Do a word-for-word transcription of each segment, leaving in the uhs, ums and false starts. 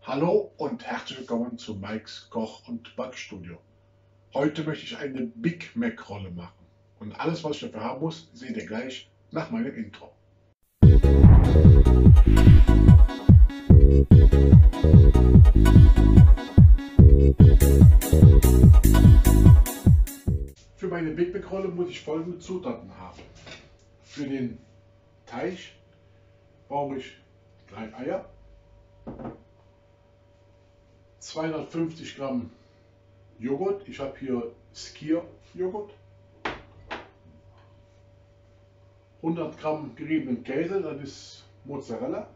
Hallo und herzlich willkommen zu Mikes Koch- und Backstudio. Heute möchte ich eine Big Mac Rolle machen. Und alles, was ich dafür haben muss, seht ihr gleich nach meinem Intro. Für meine Big Mac Rolle muss ich folgende Zutaten haben. Für den Teig brauche ich drei Eier, zweihundertfünfzig Gramm Joghurt. Ich habe hier Skyr Joghurt, hundert Gramm geriebenen Käse, das ist Mozzarella.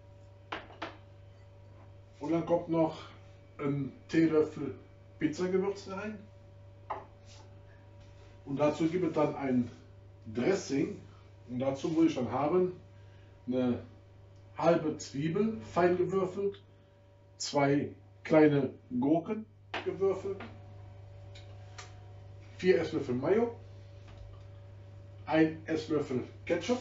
Und dann kommt noch ein Teelöffel Pizzagewürz rein. Und dazu gibt es dann ein Dressing. Und dazu muss ich dann haben eine halbe Zwiebel fein gewürfelt, zwei kleine Gurken gewürfelt, vier Esslöffel Mayo, ein Esslöffel Ketchup,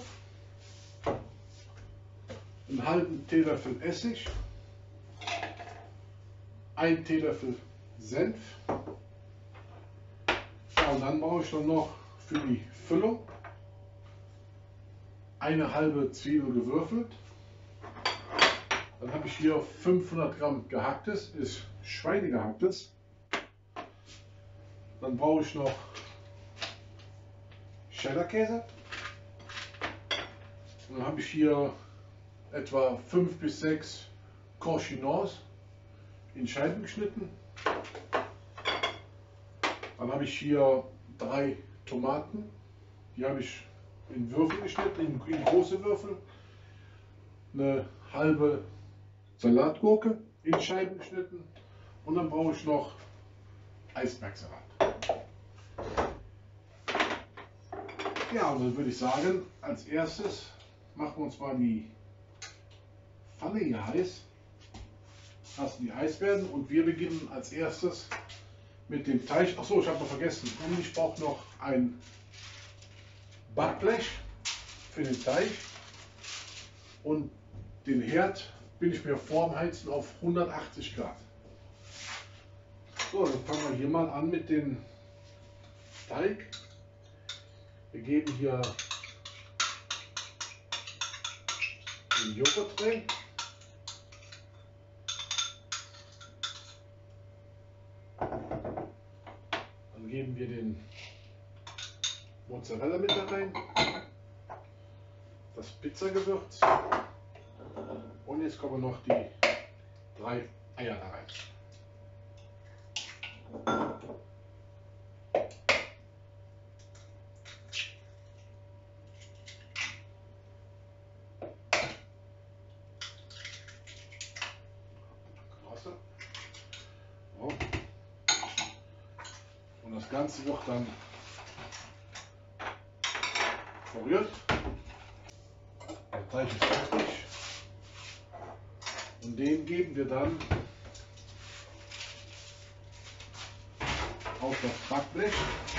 einen halben Teelöffel Essig, ein Teelöffel Senf. Ja, und dann brauche ich dann noch für die Füllung eine halbe Zwiebel gewürfelt. Dann habe ich hier fünfhundert Gramm gehacktes, ist Schweinegehacktes. Dann brauche ich noch Cheddar-Käse. Und dann habe ich hier etwa fünf bis sechs Cochinos in Scheiben geschnitten. Dann habe ich hier drei Tomaten, die habe ich in Würfel geschnitten, in, in große Würfel. Eine halbe Salatgurke in Scheiben geschnitten und dann brauche ich noch Eisbergsalat. Ja, und dann würde ich sagen, als erstes machen wir uns mal die Pfanne hier heiß, lassen die heiß werden und wir beginnen als erstes mit dem Teig. Achso, ich habe noch vergessen, und ich brauche noch ein Backblech für den Teig und den Herd bin ich mir vorm Heizen auf hundertachtzig Grad. So, dann fangen wir hier mal an mit dem Teig. Wir geben hier den Joghurt rein. Dann geben wir den Mozzarella mit da rein, das Pizzagewürz und jetzt kommen noch die drei Eier da rein. Und das Ganze wird dann verrührt. Der Teig ist fertig. Und den geben wir dann auf das Backblech.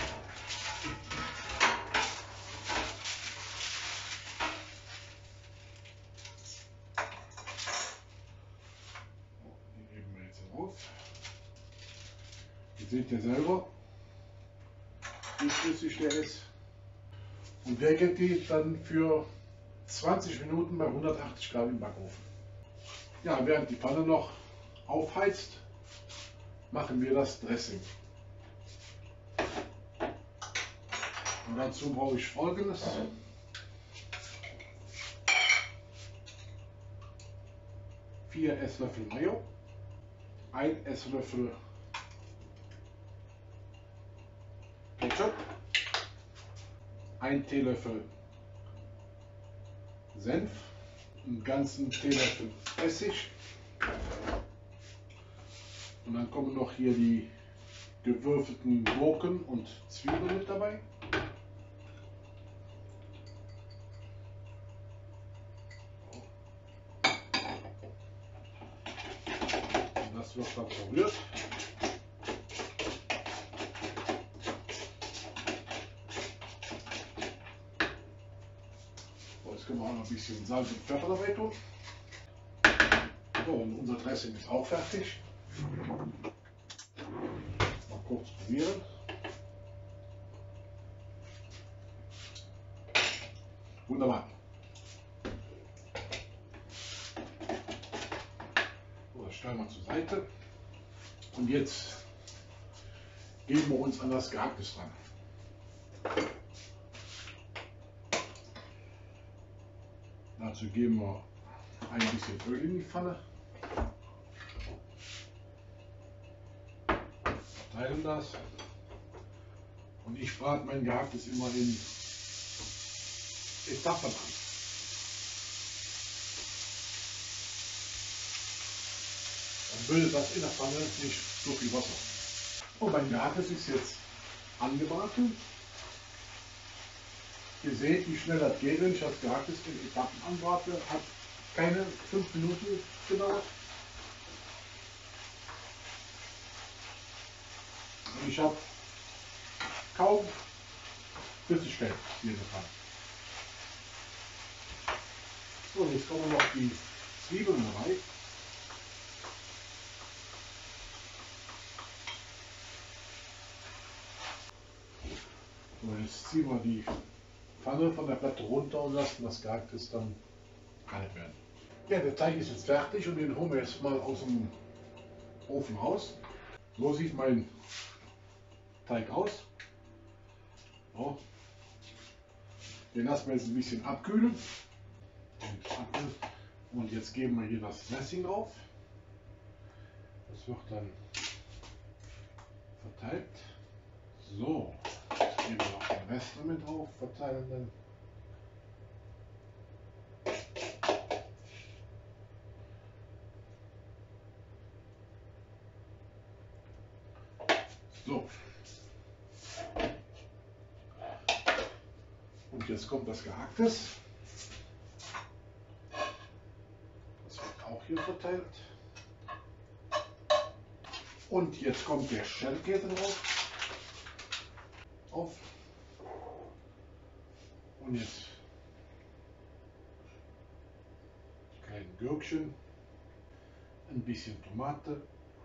Den geben wir jetzt raus. Ihr seht ja selber, wie flüssig der ist. Und der geht die dann für zwanzig Minuten bei hundertachtzig Grad im Backofen. Ja, während die Pfanne noch aufheizt, machen wir das Dressing. Und dazu brauche ich Folgendes. vier Esslöffel Mayo, ein Esslöffel Ketchup, ein Teelöffel Senf, einen ganzen Teelöffel Essig und dann kommen noch hier die gewürfelten Gurken und Zwiebeln mit dabei. Und das wird dann verrührt. Jetzt können wir auch noch ein bisschen Salz und Pfeffer dabei tun. So, und unser Dressing ist auch fertig. Mal kurz probieren. Wunderbar. So, das stellen wir zur Seite. Und jetzt geben wir uns an das Gehacktes dran. Dazu geben wir ein bisschen Öl in die Pfanne. Verteilen das. Und ich brate mein Gehacktes immer in Etappen an. Dann bildet das in der Pfanne nicht so viel Wasser. Und mein Gehacktes ist jetzt angebraten. Ihr seht, wie schnell das geht, wenn ich das Gehacktes in Etappen anbrate. Hat keine fünf Minuten gedauert. Und ich habe kaum Flüssigkeit hier in der Pfanne. So, jetzt kommen noch die Zwiebeln rein. So, jetzt ziehen wir die Pfanne von der Platte runter und lassen das Gehacktes dann kalt werden. Ja, der Teig ist jetzt fertig und den holen wir jetzt mal aus dem Ofen raus. So sieht mein Teig aus. So. Den lassen wir jetzt ein bisschen abkühlen. Und jetzt geben wir hier das Dressing drauf. Das wird dann verteilt. So, jetzt geben wir noch den Rest damit drauf, verteilen dann. So. Und jetzt kommt das Gehacktes. Das wird auch hier verteilt. Und jetzt kommt der Schellkäse drauf. Auf. Und jetzt kleine Gürkchen, ein bisschen Tomate,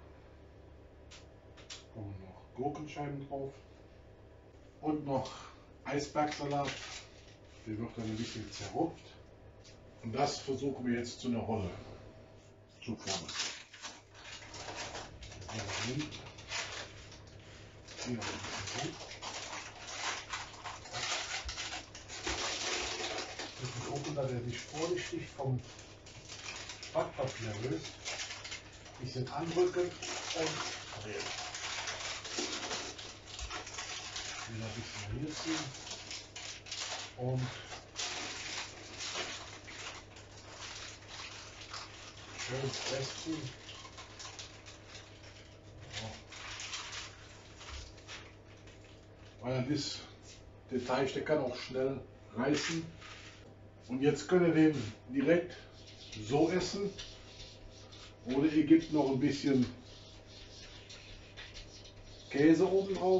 kommen noch Gurkenscheiben drauf und noch Eisbergsalat. Der wird dann ein bisschen zerrupft. Und das versuchen wir jetzt zu einer Rolle zu formen. Hier müssen gucken, dass er sich vorsichtig vom Backpapier löst. Ein bisschen andrücken und drehen. Wieder ein bisschen hier ziehen und schön festziehen. Weil das, der Teig, der kann auch schnell reißen. Und jetzt könnt ihr den direkt so essen. Oder ihr gebt noch ein bisschen Käse oben drauf.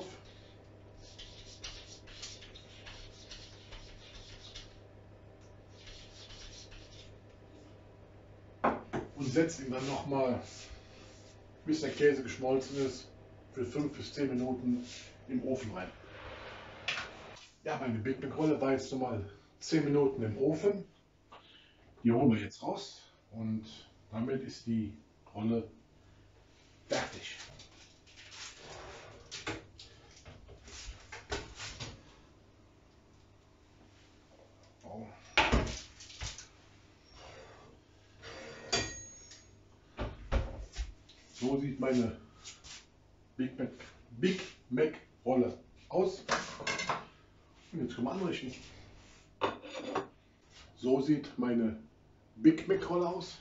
Und setzt ihn dann nochmal, bis der Käse geschmolzen ist, für fünf bis zehn Minuten im Ofen rein. Ja, meine Big Mac Rolle war jetzt nochmal zehn Minuten im Ofen. Die holen wir jetzt raus und damit ist die Rolle fertig. Oh. So sieht meine Big Mac, Big Mac Rolle aus. Und jetzt können wir anrichten. So sieht meine Big Mac Rolle aus.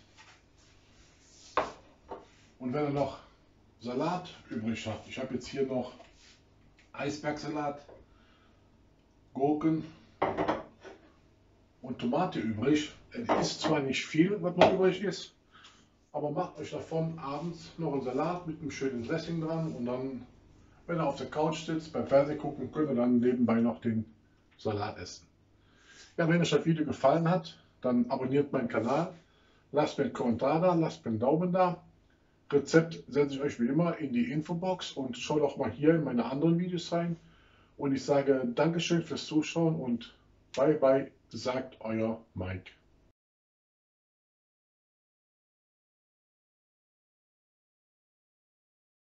Und wenn ihr noch Salat übrig habt, ich habe jetzt hier noch Eisbergsalat, Gurken und Tomate übrig. Es ist zwar nicht viel, was noch übrig ist, aber macht euch davon abends noch einen Salat mit einem schönen Dressing dran und dann, wenn ihr auf der Couch sitzt, beim Fernsehen gucken, könnt ihr dann nebenbei noch den Salat essen. Ja, wenn euch das Video gefallen hat, dann abonniert meinen Kanal, Lasst mir einen Kommentar da, lasst mir einen Daumen da. Rezept setze ich euch wie immer in die Infobox und schaut auch mal hier in meine anderen Videos rein. Und ich sage Dankeschön fürs Zuschauen und bye bye, sagt euer Mike.